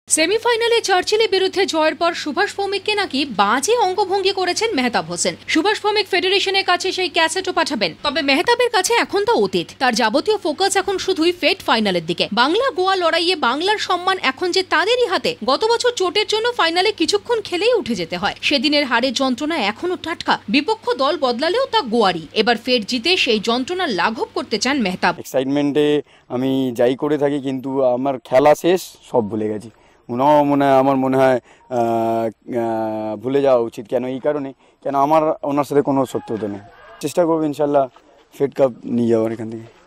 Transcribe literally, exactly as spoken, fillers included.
সেমিফাইনালে চার্চিলের বিরুদ্ধে জয়ের পর সুভাষ ভৌমিককে নাকি বাজে অঙ্গভঙ্গি করেছেন মেহতাব হোসেন। সুভাষ ভৌমিক ফেডারেশনের কাছে সেই ক্যাসেটও পাঠাবেন, তবে মেহতাবের কাছে এখন তা অতীত। তার যাবতীয় ফোকাস এখন শুধুই ফেড ফাইনালের দিকে। বাংলা গোয়া লড়াইয়ে বাংলার সম্মান এখন যে তাদেরই হাতে। গত বছর চোটের জন্য ফাইনালে কিছুক্ষণ খেলেই উঠে যেতে হয়। সেদিনের হারের যন্ত্রণা এখনো টাটকা। বিপক্ষ দল বদলালেও তা গোয়ারই। এবার ফেড জিতে সেই যন্ত্রণা লাঘব করতে চান মেহতাব। এক্সাইটমেন্টে আমি যাই করে থাকি, কিন্তু আমার খেলা শেষ, সব ভুলে গেছি। ওনাও মনে হয়, আমার মনে হয় ভুলে যাওয়া উচিত। কেন? এই কারণে, কেন আমার ওনার সাথে কোনো শত্রুতা নেই। চেষ্টা করবো ইনশাল্লাহ ফেড কাপ নিয়ে যাওয়ার এখান থেকে।